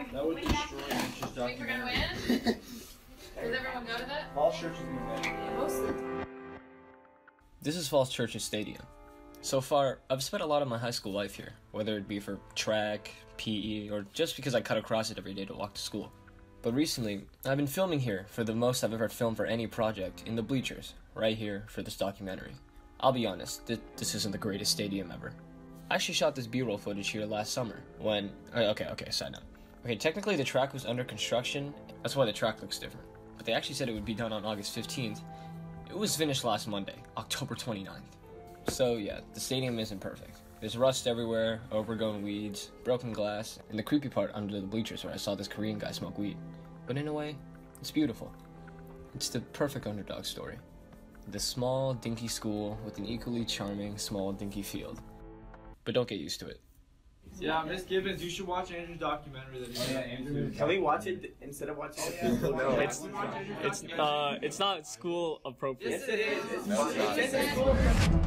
That would destroy Church's documentary. Think we're gonna win? Does everyone go to that? Falls Church is gonna win. Yeah, mostly. This is Falls Church's stadium. So far, I've spent a lot of my high school life here, whether it be for track, PE, or just because I cut across it every day to walk to school. But recently, I've been filming here for the most I've ever filmed for any project in the bleachers, right here for this documentary. I'll be honest, this isn't the greatest stadium ever. I actually shot this B-roll footage here last summer when... Okay, side note. Okay, technically the track was under construction, that's why the track looks different. But they actually said it would be done on August 15th. It was finished last Monday, October 29th. So yeah, the stadium isn't perfect. There's rust everywhere, overgrown weeds, broken glass, and the creepy part under the bleachers where I saw this Korean guy smoke weed. But in a way, it's beautiful. It's the perfect underdog story. The small, dinky school with an equally charming, small, dinky field. But don't get used to it. Yeah, Miss Gibbons, you should watch Andrew's documentary. Andrew. Can we watch it instead of watching it? No, it's not school appropriate. Yes, it is. It's school appropriate.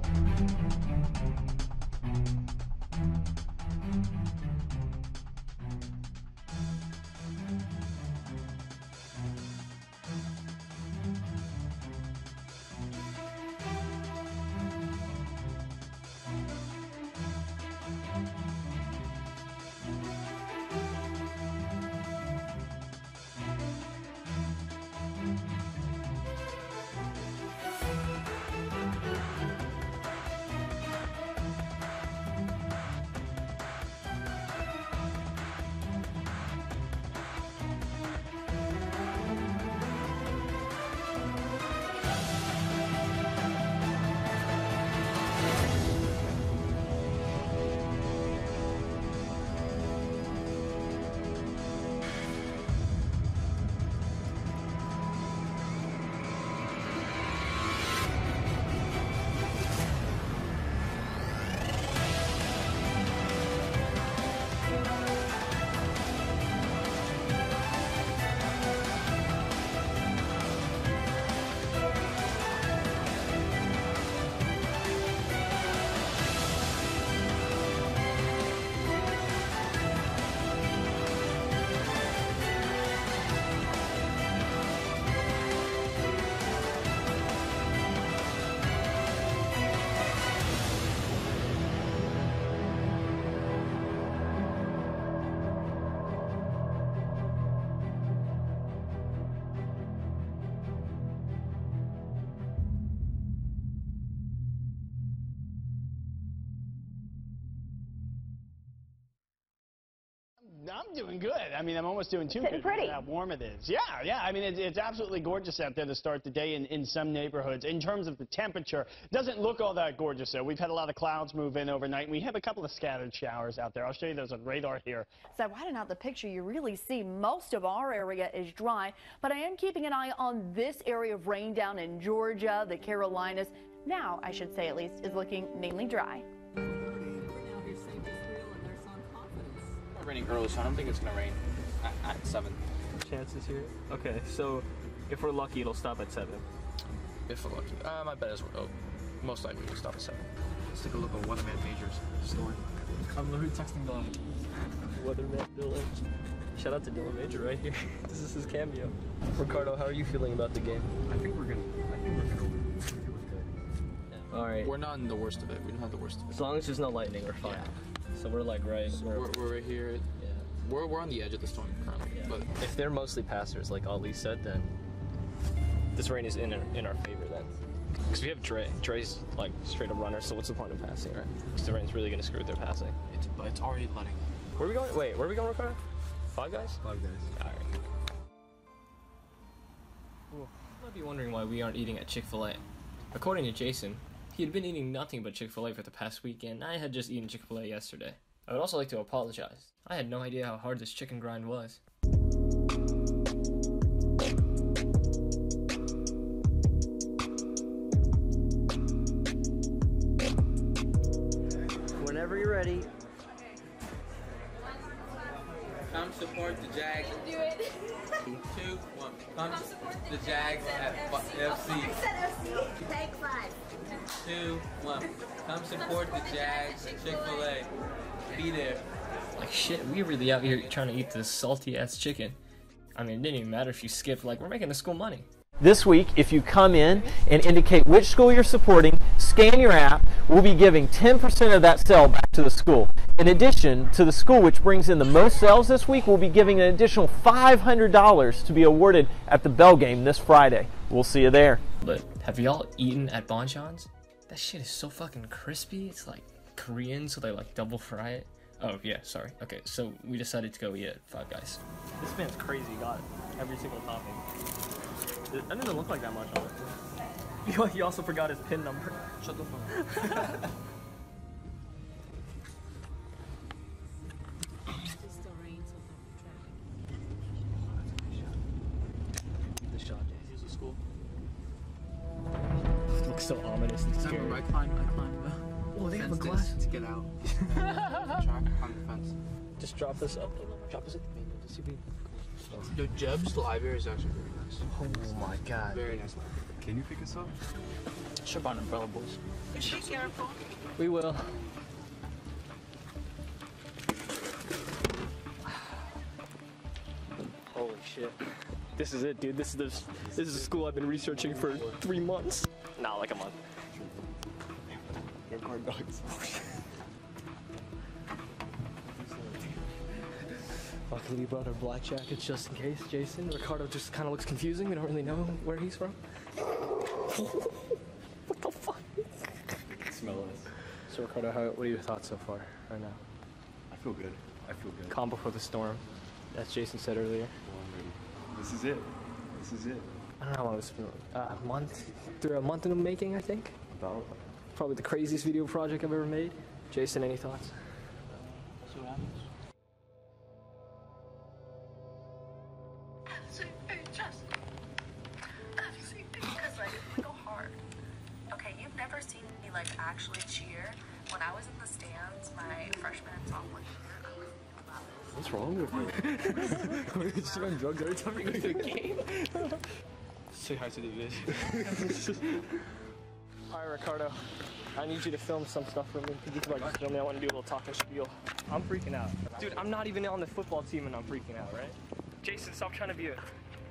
I'm doing good. I mean, I'm almost doing too good because of how warm it is. Yeah. I mean, it's absolutely gorgeous out there to start the day in some neighborhoods. In terms of the temperature, it doesn't look all that gorgeous though. We've had a lot of clouds move in overnight. We have a couple of scattered showers out there. I'll show you those on radar here. So right out the picture, you really see most of our area is dry, but I am keeping an eye on this area of rain down in Georgia, the Carolinas. Now, I should say at least, is looking mainly dry. Raining early, so I don't think it's going to rain at 7. Chances here? Okay, so if we're lucky, it'll stop at 7. If we're lucky. My bet is most likely we'll stop at 7. Let's take a look at Weatherman Major's story. I'm literally texting Dylan. Weatherman Dylan. Shout out to Dylan Major right here. This is his cameo. Ricardo, how are you feeling about the game? I think we're gonna win. Yeah. All right. We're not in the worst of it. We don't have the worst of it. As long as there's no lightning, we're fine. Yeah. So we're like right. So we're right here. Yeah. We're on the edge of the storm currently. Yeah. But if they're mostly passers, like Ali said, then this rain is in our favor then. Because we have Dre. Dre's like straight up runner. So what's the point of passing, right? Because the rain's really gonna screw with their passing. It's already letting. Where are we going? Wait, where are we going, Ricardo? Five Guys? Five Guys. All right. You might be wondering why we aren't eating at Chick-fil-A. According to Jason, he had been eating nothing but Chick-fil-A for the past week, and I had just eaten Chick-fil-A yesterday. I would also like to apologize. I had no idea how hard this chicken grind was. Whenever you're ready. Come support the Jags. Do it. 2, 1. Come support the Jags at FC. I said FC. Take 5. 2, 1. Come support the Jags at Chick-fil-A. Be there. like, shit, we really out here trying to eat this salty ass chicken. I mean, it didn't even matter if you skipped, like, we're making the school money. This week, if you come in and indicate which school you're supporting, scan your app, we'll be giving 10% of that sale back to the school. In addition to the school which brings in the most sales this week, we'll be giving an additional $500 to be awarded at the Bell game this Friday. We'll see you there. But have y'all eaten at Bonchon's? That shit is so fucking crispy. It's like Korean, so they like double fry it. Oh yeah, sorry. Okay, so we decided to go eat at Five Guys. This man's crazy. Got every single topping. That doesn't look like that much on it. He also forgot his PIN number. Shut the fuck up. It looks so ominous and scary. I climbed Oh, they have a glass to get out. Track on the fence. Just drop this up. Drop this at the main door to see if we. Yo, Jeb's library is actually very nice. Oh my god. Very nice library. Can you pick us up? Should buy an umbrella, boys. Be careful. We will. Holy shit. This is it, dude. This is a school I've been researching for 3 months. Nah, like a month. They're guard dogs. Luckily we brought our black jackets just in case. Jason, Ricardo just kind of looks confusing. We don't really know where he's from. What the fuck? Smell us. So Ricardo, what are your thoughts so far right now? I feel good. I feel good. Calm before the storm, as Jason said earlier. This is it. This is it. I don't know how long it's been. A month? Through a month in the making, I think. About. Probably the craziest video project I've ever made. Jason, any thoughts? So what happens? FCHS. Because like we go hard. Okay, you've never seen me like actually cheer. When I was in the stands, my freshman and sophomore year, I was about it. What's wrong with you? You're on drugs every time you go to the game. Say hi to the vision. Alright, Ricardo. I need you to film some stuff for me. Could you like film me? I want to do a little talking spiel. I'm freaking out. Dude, I'm not even on the football team and I'm freaking out, right? Jason, stop trying to be a...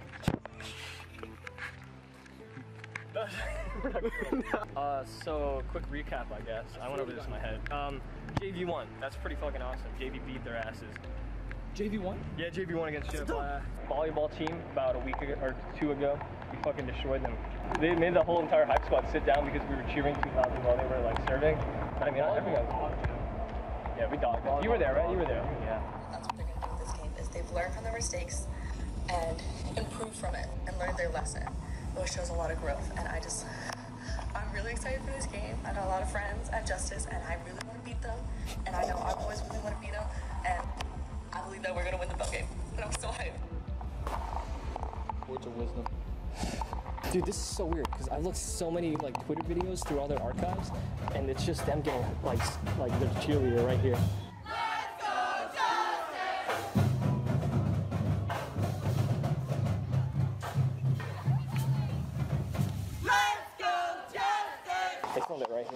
So, quick recap, I guess. I went over this in my head. JV won. That's pretty fucking awesome. JV beat their asses. JV won? Yeah, JV won against Jim. Volleyball team about a week ago, or 2 ago. We fucking destroyed them. They made the whole entire hype squad sit down because we were cheering too loud while they were like serving. But I mean, everyone was watching. Yeah, we dogged it. You were there, right? You were there. Yeah. That's what they're gonna do with this game is they've learned from their mistakes and improved from it and learned their lesson, which shows a lot of growth. And I'm really excited for this game. I got a lot of friends at Justice, and I really want to beat them. And I know our boys really want to beat them. And I believe that we're gonna win the bell game. And I'm so hyped. Words of wisdom. Dude, this is so weird because I looked so many like Twitter videos through all their archives, and it's just them getting like their cheerleader right here. Let's go, Justice! Let's go, Justice! They filmed it right here.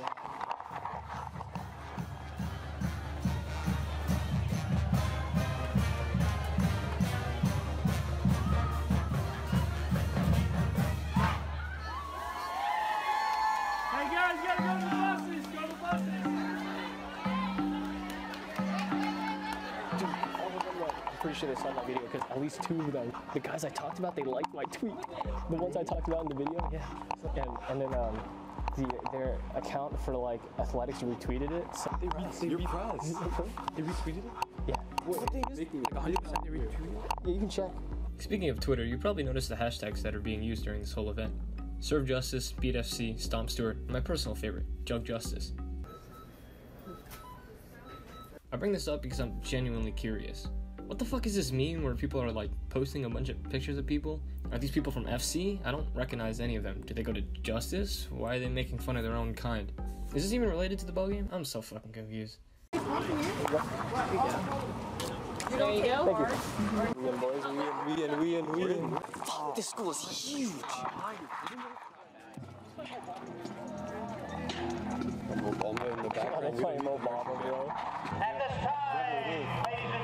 Pretty sure they saw my video because at least 2 of them, the guys I talked about, they liked my tweet. The ones I talked about in the video, yeah. And then their account for like athletics retweeted it. So They retweeted it? Yeah. What they just, 100% they retweeted it? yeah, you can check. Speaking of Twitter, you probably noticed the hashtags that are being used during this whole event. Serve Justice, Beat FC, Stomp Stuart, and my personal favorite, Jug Justice. I bring this up because I'm genuinely curious. What the fuck is this meme where people are like posting a bunch of pictures of people? Are these people from FC? I don't recognize any of them. Do they go to Justice? Why are they making fun of their own kind? Is this even related to the ball game? I'm so fucking confused. There you go. We win, boys. We win. This school is huge. Obama in the background. They're playing Obama, bro. At this time, ladies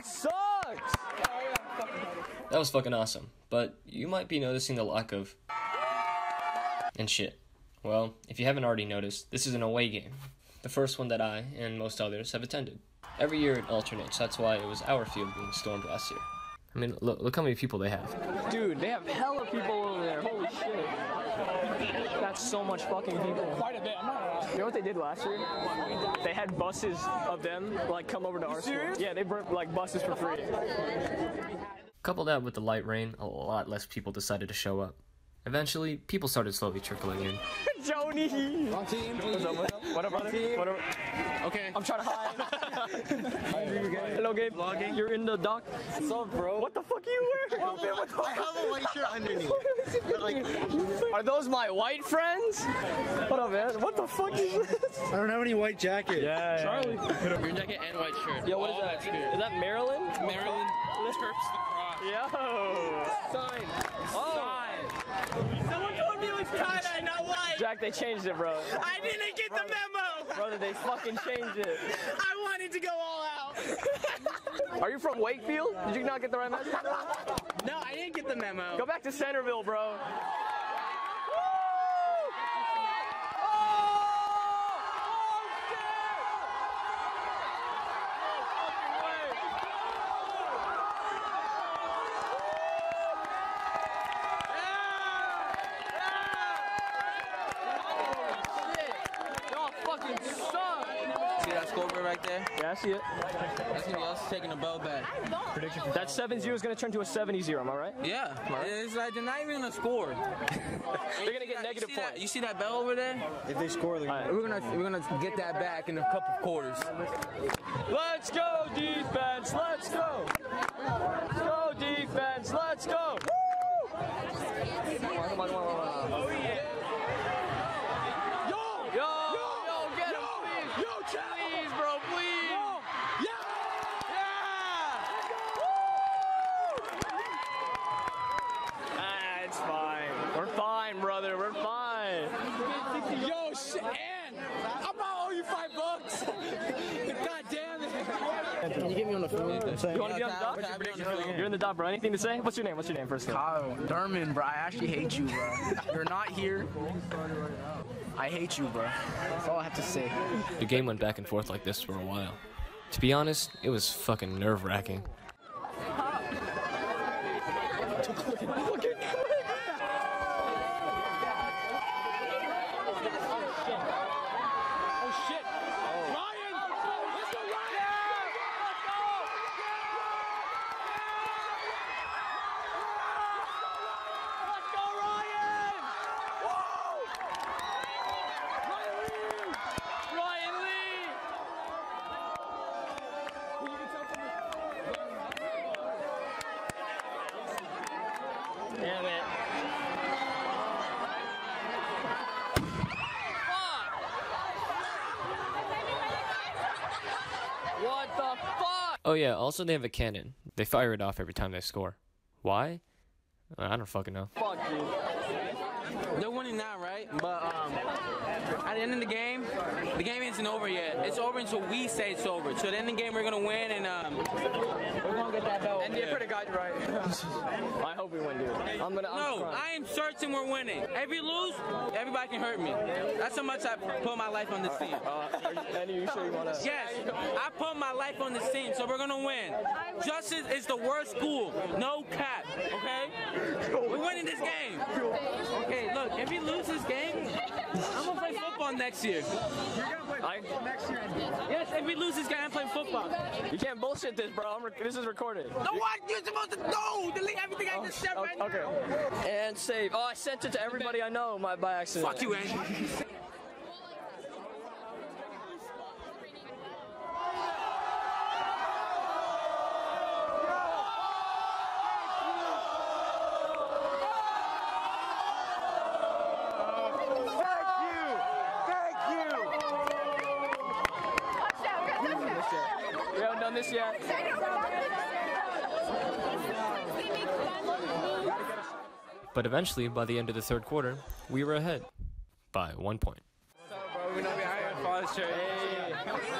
fucking sucks! That was fucking awesome, but you might be noticing the lack of and shit. Well, if you haven't already noticed, this is an away game. The first one that I, and most others, have attended. Every year it alternates, that's why it was our field being stormed last year. I mean, look how many people they have. Dude, they have hella people over there, holy shit. That's so much fucking people. Quite a bit, I'm not. You know what they did last year? They had buses of them, like, come over to our school. Yeah, they brought, like, buses for free. Couple that with the light rain, a lot less people decided to show up. Eventually, people started slowly trickling in. Joni! Wrong team. What's up, what up, brother? What up? Okay. I'm trying to hide. Hello, Gabe. Vlogging. You're in the dock. What's up, bro? What the fuck are you wearing? I have a white shirt underneath. Are those my white friends? What up, man? What the fuck is this? I don't have any white jacket. Yeah. Charlie. Green jacket and white shirt. Yo, what is that? Is that Maryland? Maryland chirps the cross. Yo. Sign. Oh. Sign. Someone told me it was tie-dye, not white. Jack, they changed it, bro. I didn't get the memo. Brother, they fucking changed it. I wanted to go all out. Are you from Wakefield? Did you not get the right message? No, I didn't get the memo. Go back to Centerville, bro. Right there. Yeah, I see it. That's gonna be us taking the bell back. Prediction. That 7-0 is gonna turn to a 70-0. Am I right? Yeah. Right. It's like they're not even gonna score. They're gonna get negative points. You see that bell over there? If they score, we're gonna get that back in a couple quarters. Let's go defense. Let's go. Let's go defense. Let's go. Woo! Come on. Oh yeah. Brother, we're fine. Yo, shit, and I'm about to owe you $5. God damn it. Can you get me on the phone? You want to be on the dock? You're in the dock, bro. Anything to say? What's your name? What's your name first? Kyle Derman, bro. I actually hate you, bro. You're not here. I hate you, bro. That's all I have to say. The game went back and forth like this for a while. To be honest, it was fucking nerve-wracking. Damn it. What the fuck? Oh yeah, also they have a cannon. They fire it off every time they score. Why? I don't fucking know. Fuck, dude. They're winning now, right? But at the end of the game isn't over yet. It's over until we say it's over. So at the end of the game, we're gonna win, and we're gonna get that belt. And you're pretty good, right? I hope we win, dude. I am certain we're winning. If we lose, everybody can hurt me. That's how much I put my life on this team. And you sure you wanna? Yes, I put my life on this team, so we're gonna win. Justice is the worst school. No cap. Okay? We're winning this game. Okay, look, if we lose this game, I'm gonna play football next year. You're gonna play football next year? Yes, if we lose this game, I'm playing football. You can't bullshit this, bro. This is recorded. No, what? You're supposed to know. Delete everything I just said right now. Okay. And save. Oh, I sent it to everybody I know by accident. Fuck you, Andy. This yet. But eventually, by the end of the third quarter, we were ahead by 1 point. What's up, bro? We know behind Falls Church. Hey.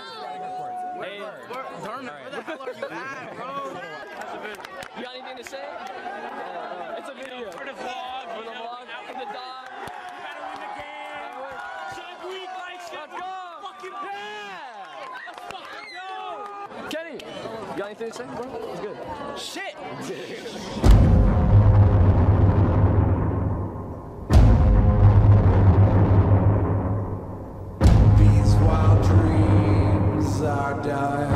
Vernon, where the hell are you at, bro? You got anything to say? It's a video. For the vlog. For the vlog. For the dog. You gotta win the game. Shut week like shit. Let's go. Fucking yeah. Let's fucking go. Kenny, you got anything to say, bro? It's good. Shit. These wild dreams are dying.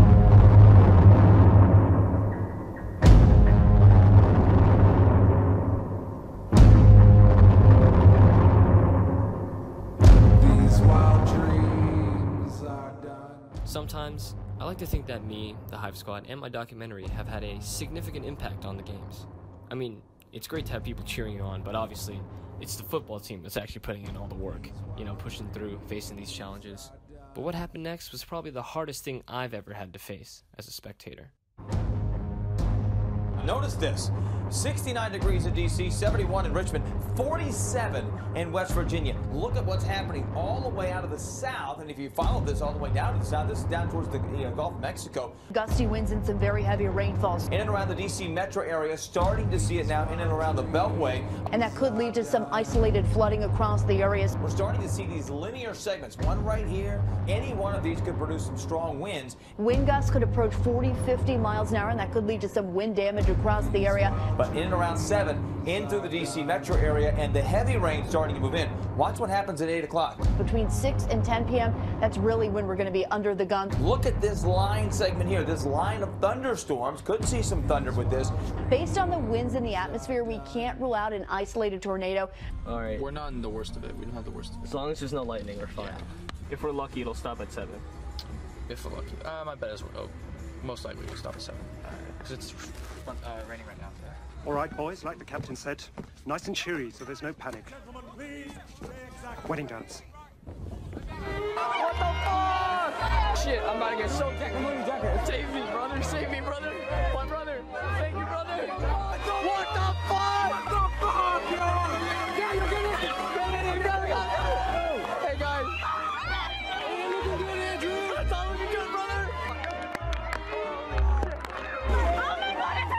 Sometimes, I like to think that me, the Hive Squad, and my documentary have had a significant impact on the games. I mean, it's great to have people cheering you on, but obviously, it's the football team that's actually putting in all the work, you know, pushing through, facing these challenges. But what happened next was probably the hardest thing I've ever had to face as a spectator. Notice this, 69 degrees in D.C., 71 in Richmond, 47 in West Virginia. Look at what's happening all the way out of the south, and if you follow this all the way down to the south, this is down towards the Gulf of Mexico. Gusty winds and some very heavy rainfalls. In and around the D.C. metro area, starting to see it now in and around the Beltway. And that could lead to some isolated flooding across the areas. We're starting to see these linear segments, one right here. Any one of these could produce some strong winds. Wind gusts could approach 40, 50 miles an hour, and that could lead to some wind damage across the area. But in and around 7 in through the D.C. metro area, and the heavy rain starting to move in. Watch what happens at 8 o'clock. Between 6 and 10 p.m., that's really when we're going to be under the gun. Look at this line segment here, this line of thunderstorms. Could see some thunder with this. Based on the winds in the atmosphere, we can't rule out an isolated tornado. All right. We're not in the worst of it. We don't have the worst of it. As long as there's no lightning, we're fine. Yeah. If we're lucky, it'll stop at 7. If we're lucky. My bet is most likely we'll stop at 7. Because it's raining right now. All right, boys, like the captain said, nice and cheery, so there's no panic. Wedding dance. What the fuck? Shit, I'm about to get soaked. Save me, brother. Save me, brother. My brother. Thank you, brother. What the fuck? What the fuck, yo? Yeah, you're getting it. Hey, guys. Hey, looking good, Andrew. That's all looking good, brother. Oh, my God, it's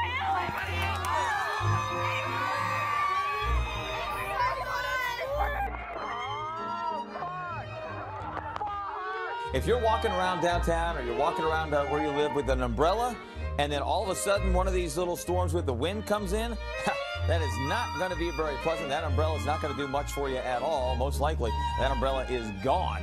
If you're walking around downtown or you're walking around where you live with an umbrella, and then all of a sudden one of these little storms with the wind comes in, that is not going to be very pleasant. That umbrella is not going to do much for you at all. Most likely, that umbrella is gone.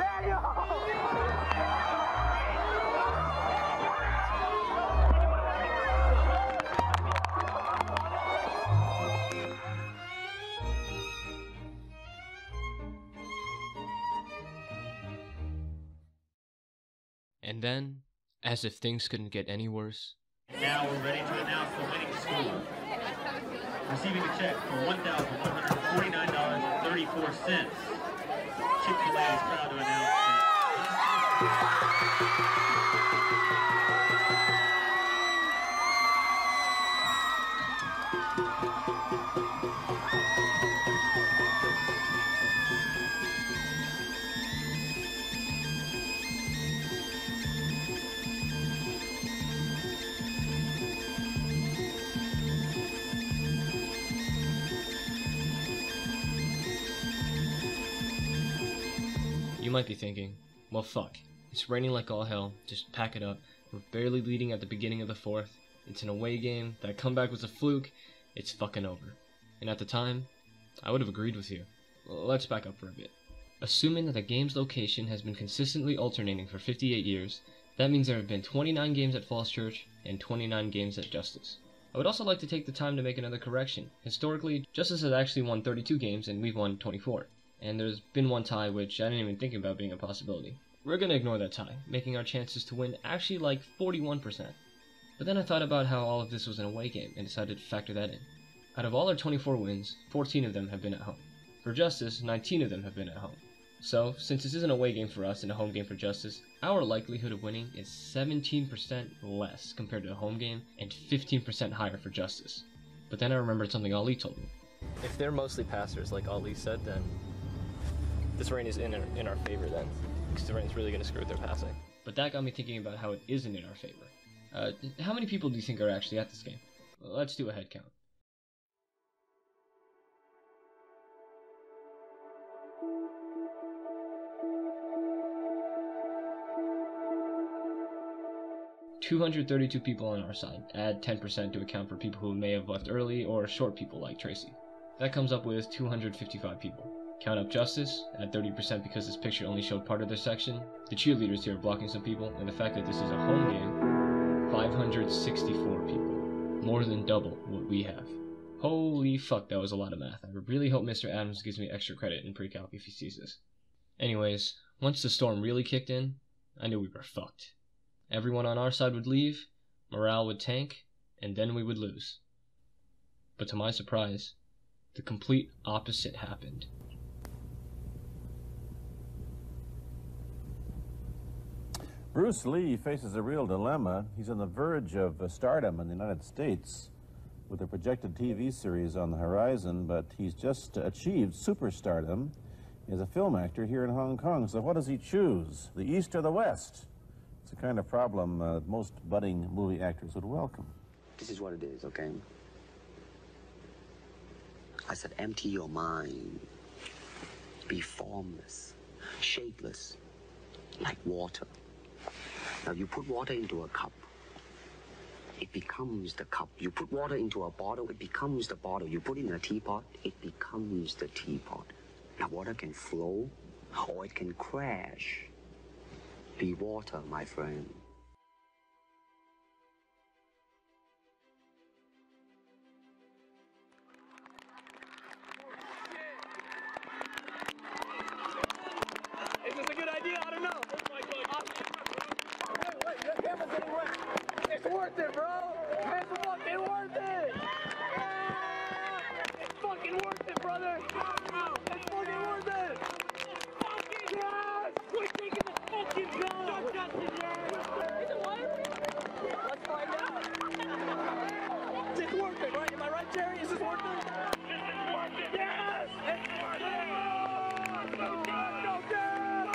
And then, as if things couldn't get any worse. Now we're ready to announce the winning school. Receiving a check for $1,149.34. Chick-fil-A is proud to announce You might be thinking, well fuck, it's raining like all hell, just pack it up, we're barely leading at the beginning of the 4th, it's an away game, that comeback was a fluke, it's fucking over. And at the time, I would have agreed with you. Let's back up for a bit. Assuming that the game's location has been consistently alternating for 58 years, that means there have been 29 games at Falls Church and 29 games at Justice. I would also like to take the time to make another correction. Historically, Justice has actually won 32 games and we've won 24. And there's been one tie which I didn't even think about being a possibility. We're gonna ignore that tie, making our chances to win actually like 41%. But then I thought about how all of this was an away game and decided to factor that in. Out of all our 24 wins, 14 of them have been at home. For Justice, 19 of them have been at home. So, since this is an away game for us and a home game for Justice, our likelihood of winning is 17% less compared to a home game and 15% higher for Justice. But then I remembered something Ali told me. If they're mostly passers, like Ali said, then this rain is in our favor then, because the rain's really going to screw with their passing. But that got me thinking about how it isn't in our favor. How many people do you think are actually at this game? Let's do a head count. $232 people on our side. Add 10% to account for people who may have left early or short people like Tracy. That comes up with 255 people. Count up Justice, add 30% because this picture only showed part of their section, the cheerleaders here blocking some people, and the fact that this is a home game, 564 people. More than double what we have. Holy fuck, that was a lot of math. I really hope Mr. Adams gives me extra credit in pre-calc if he sees this. Anyways, once the storm really kicked in, I knew we were fucked. Everyone on our side would leave, morale would tank, and then we would lose. But to my surprise, the complete opposite happened. Bruce Lee faces a real dilemma. He's on the verge of stardom in the United States with a projected TV series on the horizon, but he's just achieved superstardom as a film actor here in Hong Kong. So what does he choose, the East or the West? It's the kind of problem most budding movie actors would welcome. This is what it is, okay? I said empty your mind. Be formless, shapeless, like water. Now you put water into a cup, it becomes the cup. You put water into a bottle, it becomes the bottle. You put it in a teapot, it becomes the teapot. Now water can flow or it can crash. Be water, my friend. Is this a good idea? I don't know. Wait, the camera's getting wet. It's worth it, bro. It's fucking worth it. It's fucking worth it, brother. It's fucking worth it. Yes! We're taking the fucking job. Is it water? Let's find out. It's worth it, right? Am I right, Jerry? Is this worth it? It's worth it. Yes! It's worth it. Go, go, go.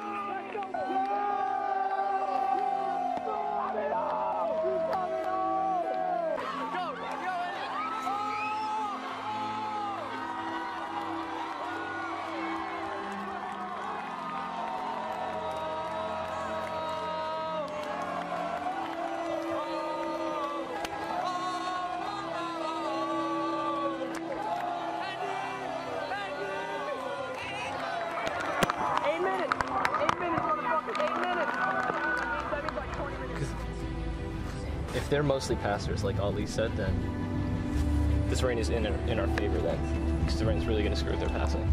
If they're mostly passers, like Ali said, then this rain is in our favor then, because the rain's really going to screw with their passing.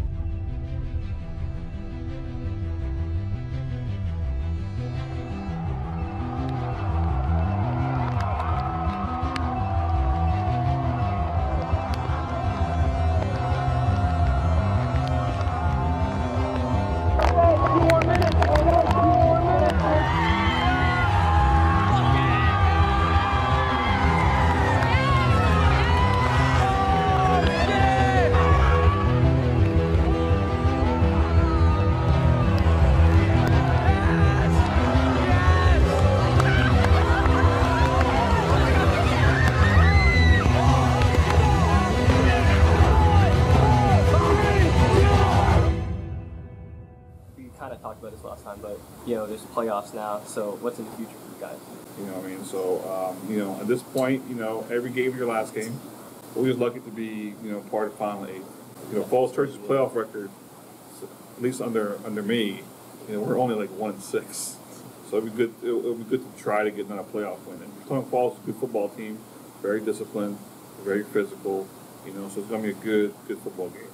There's playoffs now, so what's in the future for you guys? You know what I mean? So, at this point, every game is your last game. We're just lucky to be, part of Final 8. Falls Church's playoff record, at least under me, we're only like 1-6. So it'll be good to try to get another playoff win. And Tony Falls is a good football team, very disciplined, very physical, so it's going to be a good football game.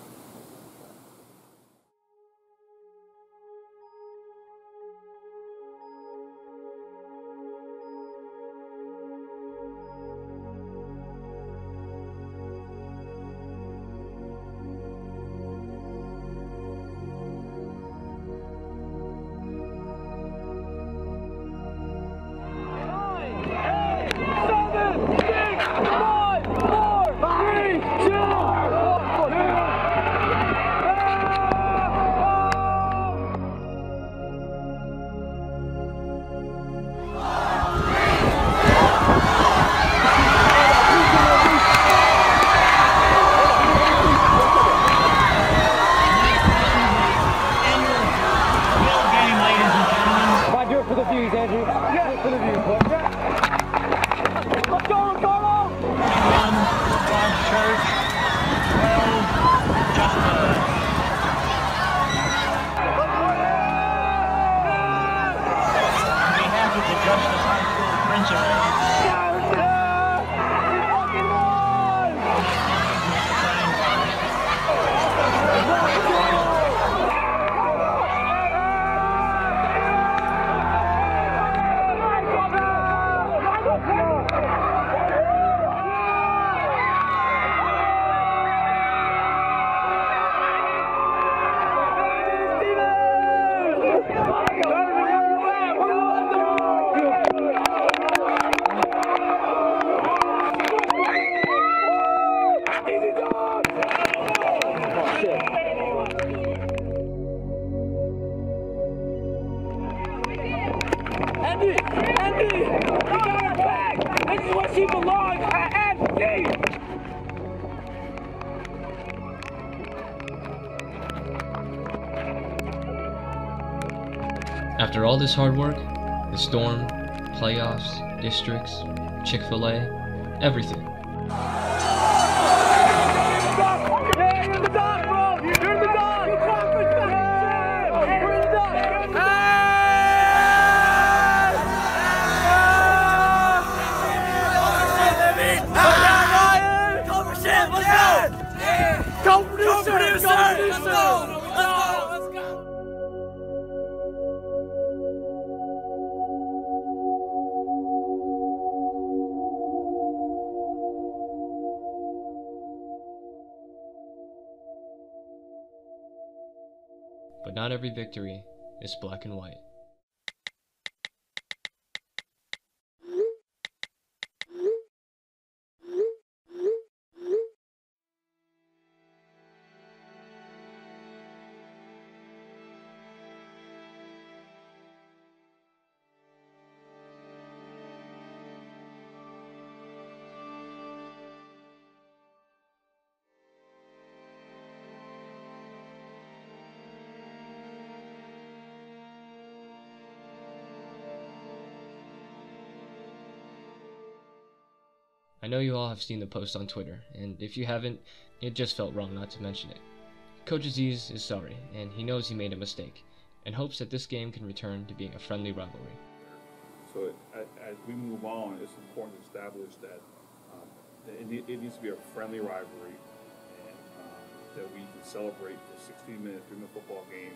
Andy! Andy! You got her back! This is where she belongs, at Andy! After all this hard work, the Storm, playoffs, districts, Chick-fil-A, everything. But not every victory is black and white. I know you all have seen the post on Twitter, and if you haven't, it just felt wrong not to mention it. Coach Aziz is sorry, and he knows he made a mistake, and hopes that this game can return to being a friendly rivalry. So as we move on, it's important to establish that it needs to be a friendly rivalry, and that we can celebrate for 60 minutes during the football game.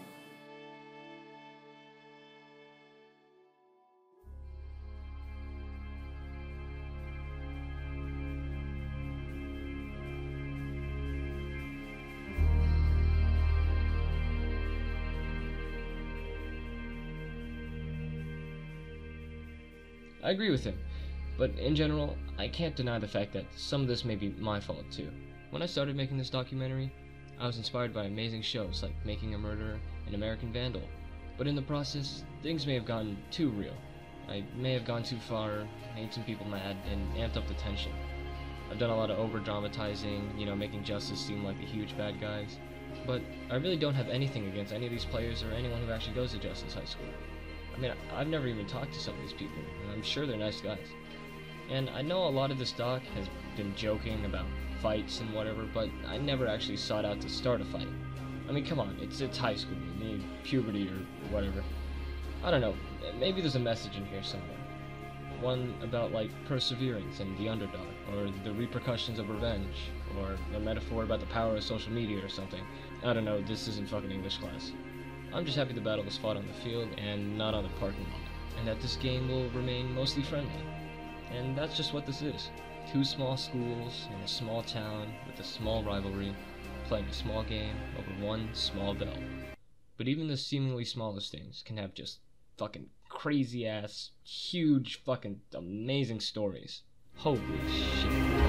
I agree with him, but in general, I can't deny the fact that some of this may be my fault too. When I started making this documentary, I was inspired by amazing shows like Making a Murderer and American Vandal, but in the process, things may have gotten too real. I may have gone too far, made some people mad, and amped up the tension. I've done a lot of over-dramatizing, making Justice seem like the huge bad guys, but I really don't have anything against any of these players or anyone who actually goes to Justice High School. I mean, I've never even talked to some of these people, and I'm sure they're nice guys. And I know a lot of this doc has been joking about fights and whatever, but I never actually sought out to start a fight. I mean, come on, it's high school, you need puberty or whatever. I don't know, maybe there's a message in here somewhere. One about, like, perseverance and the underdog, or the repercussions of revenge, or a metaphor about the power of social media or something. I don't know, this isn't fucking English class. I'm just happy the battle was fought on the field and not on the parking lot, and that this game will remain mostly friendly. And that's just what this is. Two small schools in a small town with a small rivalry, playing a small game over one small bell. But even the seemingly smallest things can have just fucking crazy ass, huge fucking amazing stories. Holy shit.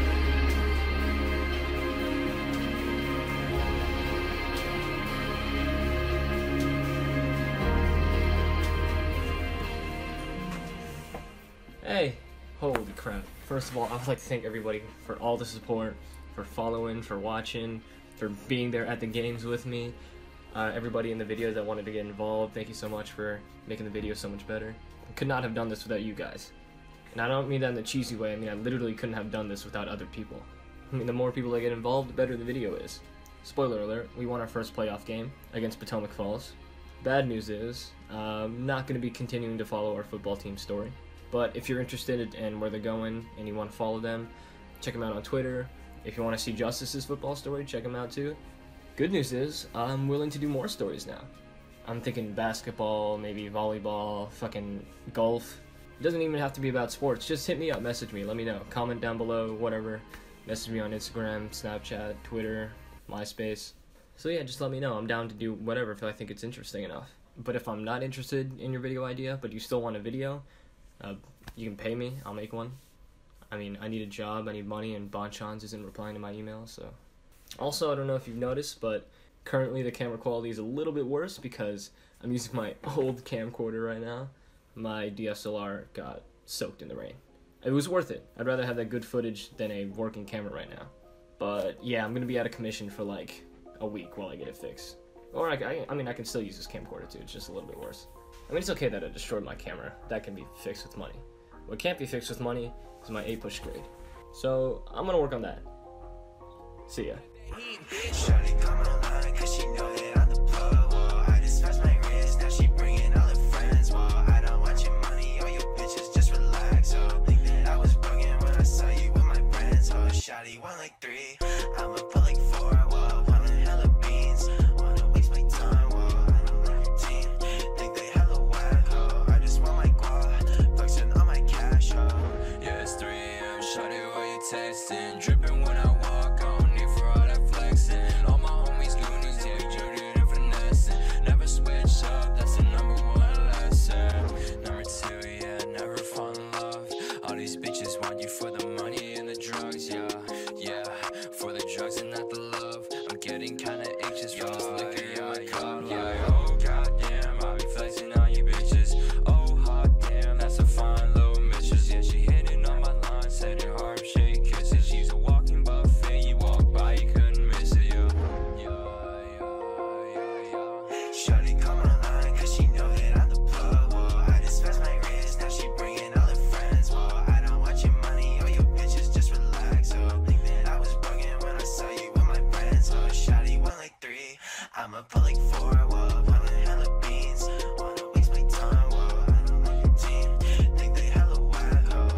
Hey, holy crap. First of all, I would like to thank everybody for all the support, for following, for watching, for being there at the games with me. Everybody in the video that wanted to get involved, thank you so much for making the video so much better. I could not have done this without you guys. And I don't mean that in the cheesy way, I mean I literally couldn't have done this without other people. I mean, the more people that get involved, the better the video is. Spoiler alert, we won our first playoff game against Potomac Falls. Bad news is, I'm not going to be continuing to follow our football team story. But if you're interested in where they're going and you want to follow them, check them out on Twitter. If you want to see Justice's football story, check them out too. Good news is, I'm willing to do more stories now. I'm thinking basketball, maybe volleyball, fucking golf. It doesn't even have to be about sports. Just hit me up, message me, let me know. Comment down below, whatever. Message me on Instagram, Snapchat, Twitter, MySpace. So yeah, just let me know. I'm down to do whatever if I think it's interesting enough. But if I'm not interested in your video idea, but you still want a video, you can pay me, I'll make one. I mean, I need a job, I need money, and Bonchons isn't replying to my email, so. Also, I don't know if you've noticed, but currently the camera quality is a little bit worse because I'm using my old camcorder right now. my DSLR got soaked in the rain. It was worth it. I'd rather have that good footage than a working camera right now. But yeah, I'm gonna be out of commission for like a week while I get it fixed. Or I mean, I can still use this camcorder too, it's just a little bit worse. I mean, it's okay that I destroyed my camera. That can be fixed with money. What can't be fixed with money is my A-push grade. So, I'm gonna work on that. See ya. Shawty come online, cause she know that I'm the plug. Well, I dispatched my wrist, now she bringing all her friends. Well, I don't want your money or your bitches, just relax. Oh, think that I was bugging when I saw you with my friends. Oh, shawty want like 3, I'ma put like 4. Well, wanna hella beans, wanna waste my time. Well, I don't like your team, think they hella whack. Oh, I just want my guap, flexing on my cash. Oh, yeah, it's 3 AM, shawty, while you texting, dripping when I walk on. For all that flexing, all my homies goonies, yeah, judging and finessing. Never switch up, that's the #1 lesson. Number 2, yeah, never fall in love. All these bitches want you for the money and the drugs, yeah, yeah, for the drugs and not the love. I'm getting kinda anxious from this liquor in my cup, yeah. Oh goddamn, I be flexing on you bitches. Oh hot damn, that's a fine little mistress, yeah. She hitting on my line, said her heart shake kisses. She's a walking buffet, you walk by, you couldn't miss it, yeah. shawty come online, cause she know that I'm the plug. Well, I dispatched my wrist, now she bringing all her friends. Well, I don't want your money or your bitches, just relax. Oh, think that I was bugging when I saw you with my friends. Oh, shawty want like 3, I'ma put like 4. Well, wanna hella beans, wanna waste my time. Well, I don't like your team, think they hella whack. Oh.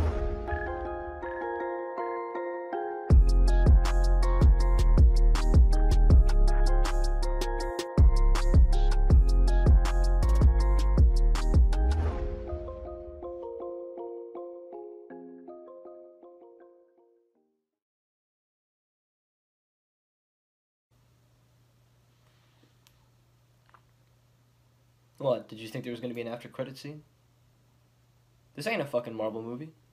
What, did you think there was gonna be an after credit scene? This ain't a fucking Marvel movie.